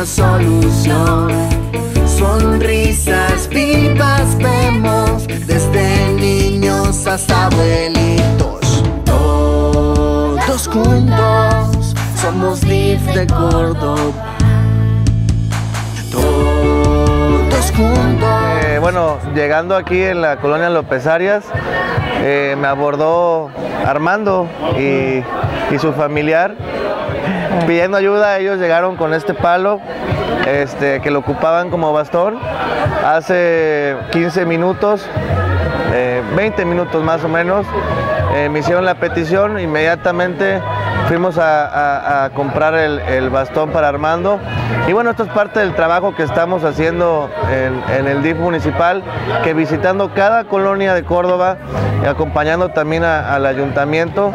una solución. Sonrisas vivas vemos, desde niños hasta abuelitos. Todos juntos somos DIF de Córdoba. Todos juntos. Bueno, llegando aquí en la colonia López Arias, me abordó Armando y su familiar pidiendo ayuda. Ellos llegaron con este palo que lo ocupaban como bastón hace 15 minutos, 20 minutos más o menos. Me hicieron la petición, inmediatamente fuimos a comprar el bastón para Armando. Y bueno, esto es parte del trabajo que estamos haciendo en el DIF municipal, que visitando cada colonia de Córdoba, acompañando también al ayuntamiento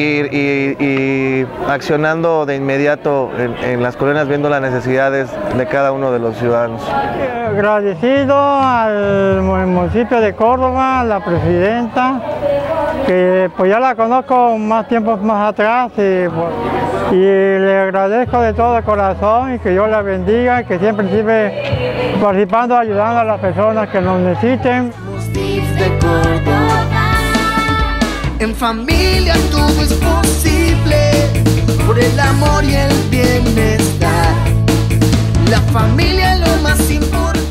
y accionando de inmediato en las colonias, viendo las necesidades de cada uno de los ciudadanos. Agradecido al municipio de Córdoba, a la presidenta, que pues ya la conozco más tiempos más atrás y le agradezco de todo corazón y que Dios la bendiga y que siempre sigue participando, ayudando a las personas que nos necesiten. En familia todo es posible, por el amor y el bienestar. La familia es lo más importante.